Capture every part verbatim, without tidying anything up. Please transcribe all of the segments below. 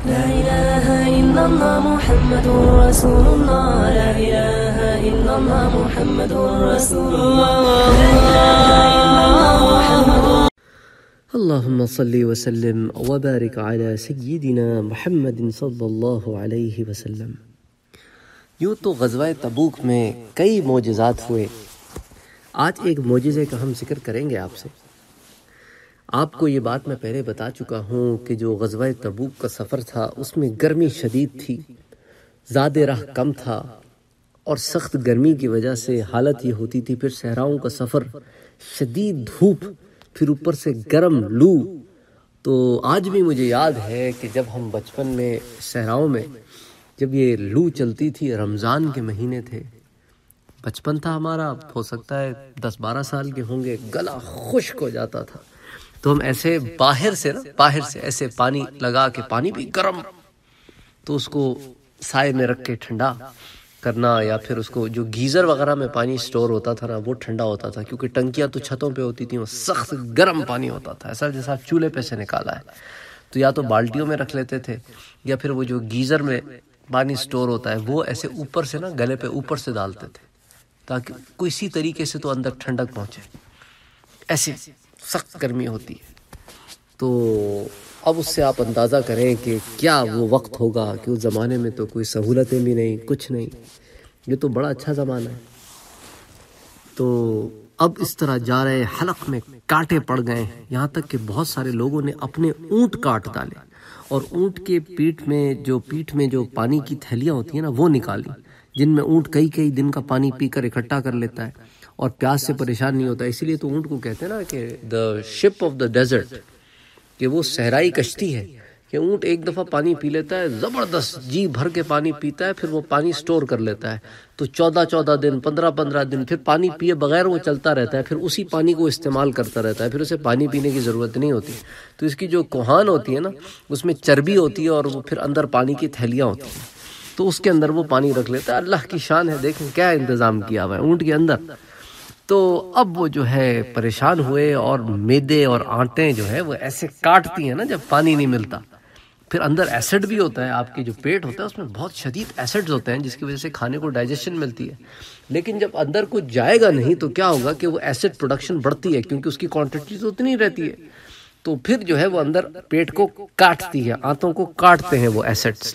لا إله إلا الله محمد رسول الله لا إله إلا الله محمد رسول الله لا إله إلا الله محمد اللهم صل وسلم وبارك على سيدنا محمد صلی اللہ علیہ وسلم۔ یوں تو غزوہ تبوک میں کئی معجزات ہوئے، آج ایک معجزے کا ہم ذکر کریں گے آپ سے۔ آپ کو یہ بات میں پہلے بتا چکا ہوں کہ جو غزوہ تبوک کا سفر تھا اس میں گرمی شدید تھی، زاد راہ کم تھا اور سخت گرمی کی وجہ سے حالت یہ ہوتی تھی، پھر صحراؤں کا سفر، شدید دھوپ، پھر اوپر سے گرم لو۔ تو آج بھی مجھے یاد ہے کہ جب ہم بچپن میں صحراؤں میں جب یہ لو چلتی تھی، رمضان کے مہینے تھے، بچپن تھا ہمارا، ہو سکتا ہے دس بارہ سال کے ہوں گے، گلا خشک ہو جاتا تھا، تو ہم ایسے باہر سے نا باہر سے ایسے پانی لگا کے، پانی بھی گرم، تو اس کو سائے میں رکھ کے ٹھنڈا کرنا، یا پھر اس کو جو گیزر وغیرہ میں پانی سٹور ہوتا تھا نا وہ ٹھنڈا ہوتا تھا، کیونکہ ٹنکیاں تو چھتوں پہ ہوتی تھیں، وہ سخت گرم پانی ہوتا تھا، ایسا جیسا چولہے پہ سے نکالا ہے، تو یا تو بالٹیوں میں رکھ لیتے تھے یا پھر وہ جو گیزر میں پانی سٹور ہوتا ہے وہ ایسے اوپر سے نا گلے پہ اوپر سے ڈالتے تھے تاکہ کسی طریقے سے تو اندر ٹھنڈک پہنچے، ایسی سخت گرمی ہوتی ہے۔ تو اب اس سے آپ اندازہ کریں کہ کیا وہ وقت ہوگا کہ اس زمانے میں تو کوئی سہولتیں بھی نہیں، کچھ نہیں، یہ تو بڑا اچھا زمانہ ہے۔ تو اب اس طرح جا رہے، حلق میں کانٹے پڑ گئے، یہاں تک کہ بہت سارے لوگوں نے اپنے اونٹ کاٹ ڈالے، اور اونٹ کے پیٹھ میں جو پیٹھ میں جو پانی کی تھیلیاں ہوتی ہیں نا وہ نکالی، جن میں اونٹ کئی کئی دن کا پانی پی کر اکٹھا کر لیتا ہے اور پیاس سے پریشان نہیں ہوتا۔ اسی لیے تو اونٹ کو کہتے ہیں نا کہ دا شپ آف دا ڈیزرٹ، کہ وہ صحرائی کشتی ہے، کہ اونٹ ایک دفعہ پانی پی لیتا ہے، زبردست جی بھر کے پانی پیتا ہے، پھر وہ پانی سٹور کر لیتا ہے، تو چودہ چودہ دن، پندرہ پندرہ دن پھر پانی پیے بغیر وہ چلتا رہتا ہے، پھر اسی پانی کو استعمال کرتا رہتا ہے، پھر اسے پانی پینے کی ضرورت نہیں ہوتی۔ تو اس کی جو کوہان ہوتی ہے نا اس میں چربی ہوتی ہے، اور وہ پھر اندر پانی کی تھیلیاں ہوتی ہیں، تو اس کے اندر وہ پانی رکھ لیتا ہے۔ اللہ کی شان ہے، دیکھیں کیا انتظام کیا ہوا ہے اونٹ کے اندر۔ تو اب وہ جو ہے پریشان ہوئے، اور میدے اور آنٹیں جو ہے وہ ایسے کاٹتی ہیں نا جب پانی نہیں ملتا، پھر اندر ایسڈ بھی ہوتا ہے، آپ کی جو پیٹ ہوتا ہے اس میں بہت شدید ایسڈز ہوتے ہیں جس کی وجہ سے کھانے کو ڈائجیشن ملتی ہے، لیکن جب اندر کچھ جائے گا نہیں تو کیا ہوگا کہ وہ ایسڈ پروڈکشن بڑھتی ہے، کیونکہ اس کی کوانٹٹی تو اتنی رہتی ہے، تو پھر جو ہے وہ اندر پیٹ کو کاٹتی ہے، آنتوں کو کاٹتے ہیں وہ ایسڈز،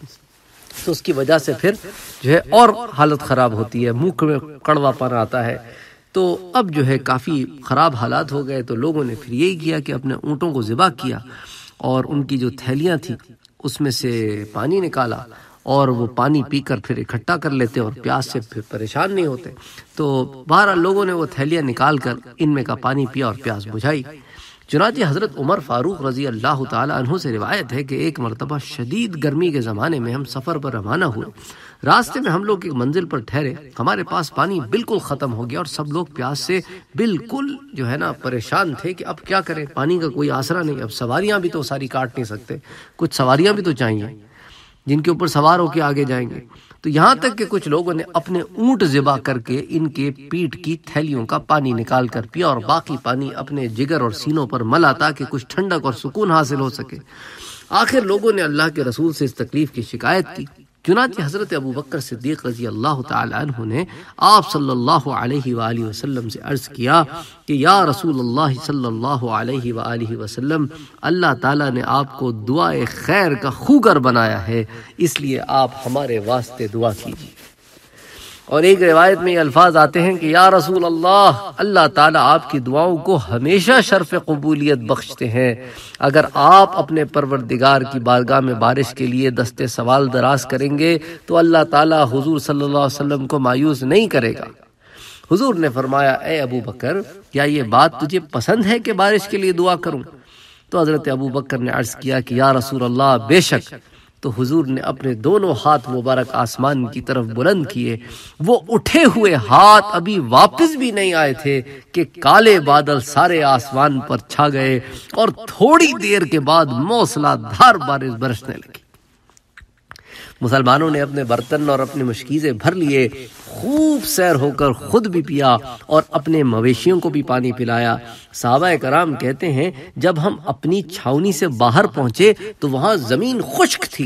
تو اس کی وجہ سے پھر جو ہے اور حالت خراب ہوتی ہے، منہ میں کڑوا پن آتا ہے۔ تو اب جو ہے کافی خراب حالات ہو گئے، تو لوگوں نے پھر یہی کیا کہ اپنے اونٹوں کو ذبح کیا، اور ان کی جو تھیلیاں تھیں اس میں سے پانی نکالا، اور وہ پانی پی کر پھر اکٹھا کر لیتے اور پیاس سے پھر پریشان نہیں ہوتے۔ تو بہرحال لوگوں نے وہ تھیلیاں نکال کر ان میں کا پانی پیا اور پیاس بجھائی۔ چنانچہ حضرت عمر فاروق رضی اللہ تعالی عنہ سے روایت ہے کہ ایک مرتبہ شدید گرمی کے زمانے میں ہم سفر پر روانہ ہوئے، راستے میں ہم لوگ ایک منزل پر ٹھہرے، ہمارے پاس پانی بالکل ختم ہو گیا اور سب لوگ پیاس سے بالکل جو ہے نا پریشان تھے کہ اب کیا کریں، پانی کا کوئی آسرا نہیں، اب سواریاں بھی تو ساری کاٹ نہیں سکتے، کچھ سواریاں بھی تو چاہیے جن کے اوپر سوار ہو کے آگے جائیں گے۔ تو یہاں تک کہ کچھ لوگوں نے اپنے اونٹ ذبح کر کے ان کے پیٹ کی تھیلیوں کا پانی نکال کر پیا، اور باقی پانی اپنے جگر اور سینوں پر ملا تاکہ کچھ ٹھنڈک اور سکون حاصل ہو سکے۔ آخر لوگوں نے اللہ کے رسول سے اس تکلیف کی شکایت کی، چنانچہ حضرت ابو بکر صدیق رضی اللہ تعالی عنہ نے آپ صلی اللہ علیہ وآلہ وسلم سے عرض کیا کہ یا رسول اللہ صلی اللہ علیہ وآلہ وسلم، اللہ تعالیٰ نے آپ کو دعائے خیر کا خوگر بنایا ہے، اس لیے آپ ہمارے واسطے دعا کیجیے۔ اور ایک روایت میں یہ الفاظ آتے ہیں کہ یا رسول اللہ، اللہ تعالیٰ آپ کی دعاؤں کو ہمیشہ شرف قبولیت بخشتے ہیں، اگر آپ اپنے پروردگار کی بارگاہ میں بارش کے لیے دستے سوال دراز کریں گے تو اللہ تعالیٰ حضور صلی اللہ علیہ وسلم کو مایوس نہیں کرے گا۔ حضور نے فرمایا اے ابو بکر، کیا یہ بات تجھے پسند ہے کہ بارش کے لیے دعا کروں؟ تو حضرت ابو بکر نے عرض کیا کہ یا رسول اللہ بے شک۔ تو حضور نے اپنے دونوں ہاتھ مبارک آسمان کی طرف بلند کیے، وہ اٹھے ہوئے ہاتھ ابھی واپس بھی نہیں آئے تھے کہ کالے بادل سارے آسمان پر چھا گئے، اور تھوڑی دیر کے بعد موسلا دھار بارش برسنے لگی۔ مسلمانوں نے اپنے برتن اور اپنے مشکیزیں بھر لیے، خوب سیر ہو کر خود بھی پیا اور اپنے مویشیوں کو بھی پانی پلایا۔ صحابہ کرام کہتے ہیں جب ہم اپنی چھاونی سے باہر پہنچے تو وہاں زمین خشک تھی،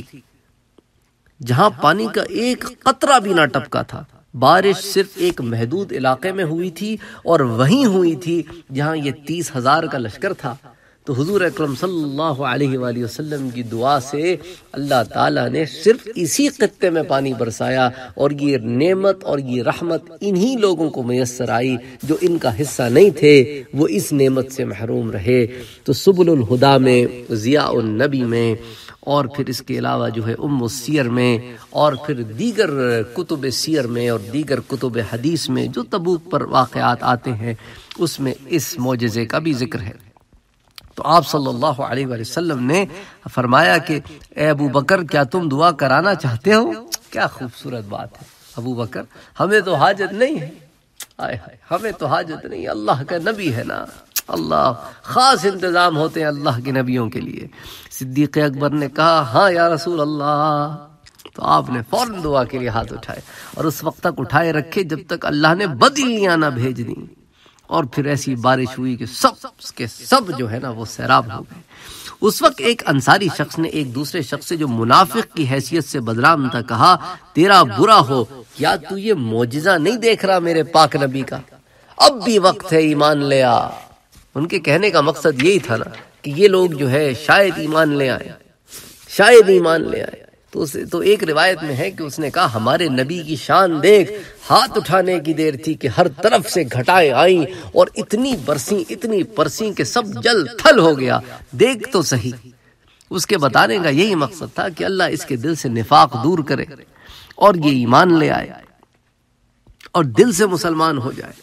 جہاں پانی کا ایک قطرہ بھی نہ ٹپکا تھا۔ بارش صرف ایک محدود علاقے میں ہوئی تھی اور وہیں ہوئی تھی جہاں یہ تیس ہزار کا لشکر تھا۔ تو حضور اکرم صلی اللہ علیہ وآلہ وسلم کی دعا سے اللہ تعالیٰ نے صرف اسی خطے میں پانی برسایا، اور یہ نعمت اور یہ رحمت انہی لوگوں کو میسر آئی جو ان کا حصہ نہیں تھے، وہ اس نعمت سے محروم رہے۔ تو سبل الہدا میں، ضیاء النبی میں، اور پھر اس کے علاوہ جو ہے ام السیر میں، اور پھر دیگر کتب سیر میں اور دیگر کتب حدیث میں جو تبوک پر واقعات آتے ہیں، اس میں اس معجزے کا بھی ذکر ہے۔ تو آپ صلی اللہ علیہ وآلہ وسلم نے فرمایا کہ اے ابو بکر، کیا تم دعا کرانا چاہتے ہو؟ کیا خوبصورت بات ہے ابو بکر، ہمیں تو حاجت نہیں ہے، آئے ہائے ہمیں تو حاجت نہیں، اللہ کا نبی ہے نا، اللہ خاص انتظام ہوتے ہیں اللہ کے نبیوں کے لیے۔ صدیق اکبر نے کہا ہاں یا رسول اللہ، تو آپ نے فوراً دعا کے لیے ہاتھ اٹھائے، اور اس وقت تک اٹھائے رکھے جب تک اللہ نے بدلیاں نہ بھیج دیں، اور پھر ایسی بارش ہوئی کہ سب کے سب جو ہے نا وہ سیراب ہو گئے۔ اس وقت ایک انصاری شخص نے ایک دوسرے شخص سے جو منافق کی حیثیت سے بدنام تھا کہا، تیرا برا ہو، کیا تو یہ معجزہ نہیں دیکھ رہا میرے پاک نبی کا؟ اب بھی وقت ہے، ایمان لے آ۔ ان کے کہنے کا مقصد یہی تھا نا کہ یہ لوگ جو ہے شاید ایمان لے آئے، شاید ایمان لے آئے۔ تو اس تو ایک روایت میں ہے کہ اس نے کہا ہمارے نبی کی شان دیکھ، ہاتھ اٹھانے کی دیر تھی کہ ہر طرف سے گھٹائیں آئیں اور اتنی برسیں اتنی برسیں کہ سب جل تھل ہو گیا، دیکھ تو صحیح۔ اس کے بتانے کا یہی مقصد تھا کہ اللہ اس کے دل سے نفاق دور کرے اور یہ ایمان لے آئے اور دل سے مسلمان ہو جائے۔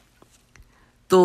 تو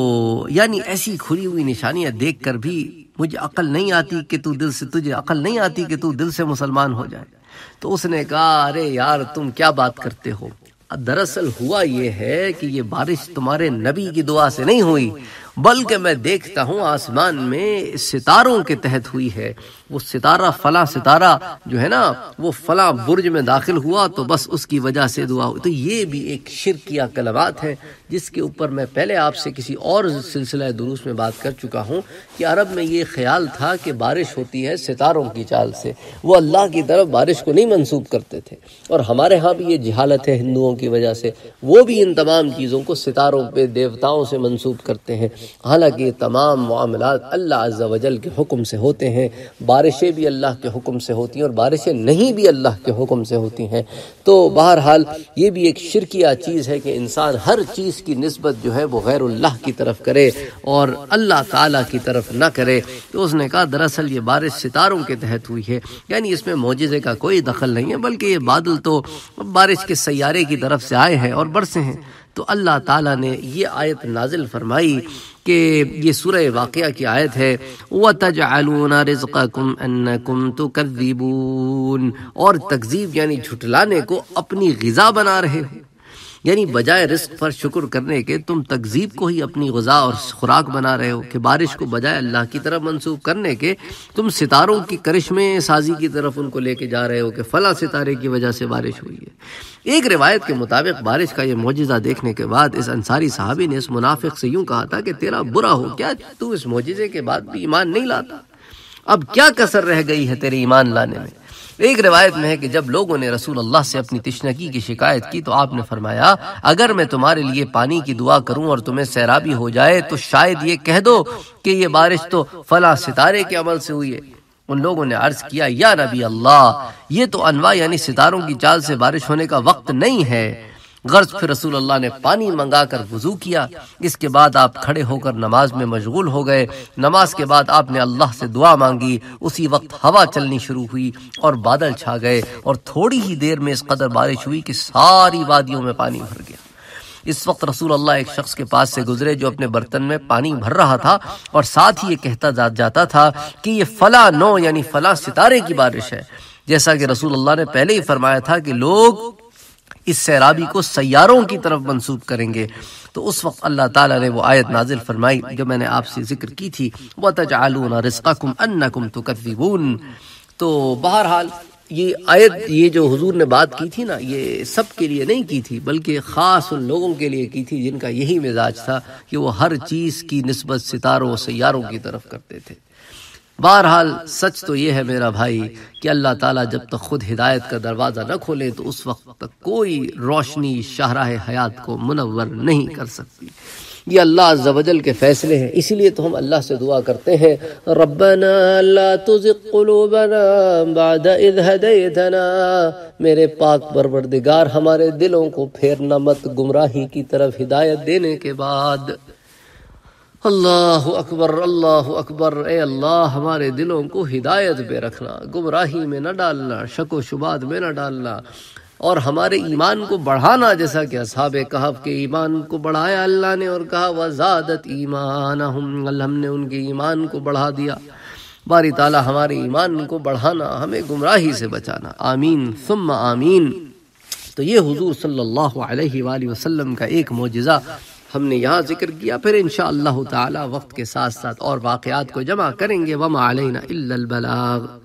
یعنی ایسی کھلی ہوئی نشانیاں دیکھ کر بھی مجھے عقل نہیں آتی کہ تو دل سے تجھے عقل نہیں آتی کہ تو دل سے مسلمان ہو جائے۔ تو اس نے کہا ارے یار تم کیا بات کرتے ہو، دراصل ہوا یہ ہے کہ یہ بارش تمہارے نبی کی دعا سے نہیں ہوئی، بلکہ میں دیکھتا ہوں آسمان میں ستاروں کے تحت ہوئی ہے۔ وہ ستارہ فلاں ستارہ جو ہے نا وہ فلاں برج میں داخل ہوا تو بس اس کی وجہ سے دعا ہوئی۔ تو یہ بھی ایک شرکیہ کلمات ہے جس کے اوپر میں پہلے آپ سے کسی اور سلسلہ دروس میں بات کر چکا ہوں کہ عرب میں یہ خیال تھا کہ بارش ہوتی ہے ستاروں کی چال سے، وہ اللہ کی طرف بارش کو نہیں منسوب کرتے تھے، اور ہمارے ہاں بھی یہ جہالت ہے ہندوؤں کی وجہ سے، وہ بھی ان تمام چیزوں کو ستاروں پہ دیوتاؤں سے منسوب کرتے ہیں، حالانکہ یہ تمام معاملات اللہ عز و جل کے حکم سے ہوتے ہیں، بارشیں بھی اللہ کے حکم سے ہوتی ہیں اور بارشیں نہیں بھی اللہ کے حکم سے ہوتی ہیں۔ تو بہرحال یہ بھی ایک شرکیہ چیز ہے کہ انسان ہر چیز کی نسبت جو ہے وہ غیر اللہ کی طرف کرے اور اللہ تعالیٰ کی طرف نہ کرے۔ تو اس نے کہا دراصل یہ بارش ستاروں کے تحت ہوئی ہے، یعنی اس میں معجزے کا کوئی دخل نہیں ہے، بلکہ یہ بادل تو بارش کے سیارے کی طرف سے آئے ہیں اور برسے ہیں۔ تو اللہ تعالیٰ نے یہ آیت نازل فرمائی کہ یہ سورہ واقعہ کی آیت ہے وَتَجْعَلُونَ رِزْقَكُمْ أَنَّكُمْ تُكَذِّبُونَ، اور تکذیب یعنی جھٹلانے کو اپنی غذا بنا رہے ہو، یعنی بجائے رزق پر شکر کرنے کے تم تکذیب کو ہی اپنی غذا اور خوراک بنا رہے ہو، کہ بارش کو بجائے اللہ کی طرف منسوب کرنے کے تم ستاروں کی کرشمے سازی کی طرف ان کو لے کے جا رہے ہو کہ فلاں ستارے کی وجہ سے بارش ہوئی ہے۔ ایک روایت کے مطابق بارش کا یہ معجزہ دیکھنے کے بعد اس انصاری صحابی نے اس منافق سے یوں کہا تھا کہ تیرا برا ہو، کیا تو اس معجزے کے بعد بھی ایمان نہیں لاتا؟ اب کیا کسر رہ گئی ہے تیرے ایمان لانے میں؟ ایک روایت میں ہے کہ جب لوگوں نے رسول اللہ سے اپنی تشنگی کی شکایت کی تو آپ نے فرمایا اگر میں تمہارے لیے پانی کی دعا کروں اور تمہیں سیرابی ہو جائے تو شاید یہ کہہ دو کہ یہ بارش تو فلاں ستارے کے عمل سے ہوئی ہے۔ ان لوگوں نے عرض کیا یا نبی اللہ، یہ تو انواع یعنی ستاروں کی چال سے بارش ہونے کا وقت نہیں ہے۔ غرض پھر رسول اللہ نے پانی منگا کر وضو کیا، اس کے بعد آپ کھڑے ہو کر نماز میں مشغول ہو گئے۔ نماز کے بعد آپ نے اللہ سے دعا مانگی، اسی وقت ہوا چلنی شروع ہوئی اور بادل چھا گئے، اور تھوڑی ہی دیر میں اس قدر بارش ہوئی کہ ساری وادیوں میں پانی بھر گیا۔ اس وقت رسول اللہ ایک شخص کے پاس سے گزرے جو اپنے برتن میں پانی بھر رہا تھا، اور ساتھ ہی یہ کہتا جاتا تھا کہ یہ فلاں نو یعنی فلاں ستارے کی بارش ہے، جیسا کہ رسول اللہ نے پہلے ہی فرمایا تھا کہ لوگ اس سیرابی کو سیاروں کی طرف منسوب کریں گے۔ تو اس وقت اللہ تعالیٰ نے وہ آیت نازل فرمائی جو میں نے آپ سے ذکر کی تھی وَتَجْعَلُونَ رِزْقَكُمْ أَنَّكُمْ تُكَذِّبُونَ۔ تو بہرحال یہ آیت یہ جو حضور نے بات کی تھی نا، یہ سب کے لیے نہیں کی تھی، بلکہ خاص ان لوگوں کے لیے کی تھی جن کا یہی مزاج تھا کہ وہ ہر چیز کی نسبت ستاروں و سیاروں کی طرف کرتے تھے۔ بہرحال سچ تو یہ ہے میرا بھائی کہ اللہ تعالیٰ جب تک خود ہدایت کا دروازہ نہ کھولے تو اس وقت تک کوئی روشنی شاہراہ حیات کو منور نہیں کر سکتی۔ یہ اللہ عز و جل کے فیصلے ہیں، اسی لیے تو ہم اللہ سے دعا کرتے ہیں ربنا لا تزغ قلوبنا بعد اذ ہدیتنا، میرے پاک پروردگار ہمارے دلوں کو پھیرنا مت گمراہی کی طرف ہدایت دینے کے بعد۔ اللہ اکبر اللہ اکبر، اے اللہ ہمارے دلوں کو ہدایت پہ رکھنا، گمراہی میں نہ ڈالنا، شک و شبہات میں نہ ڈالنا، اور ہمارے ایمان کو بڑھانا، جیسا کہ اصحاب کہف کے ایمان کو بڑھایا اللہ نے اور کہا وَزَادَتْ ایمانہم، اللہ ہم نے ان کے ایمان کو بڑھا دیا۔ باری تعالیٰ ہمارے ایمان کو بڑھانا، ہمیں گمراہی سے بچانا، آمین ثم آمین۔ تو یہ حضور صلی اللہ علیہ وآلہ وسلم کا ایک معجزہ ہم نے یہاں ذکر کیا، پھر انشاءاللہ تعالی وقت کے ساتھ ساتھ اور واقعات کو جمع کریں گے۔ وَمَا عَلَيْنَا إِلَّا الْبَلَاغُ۔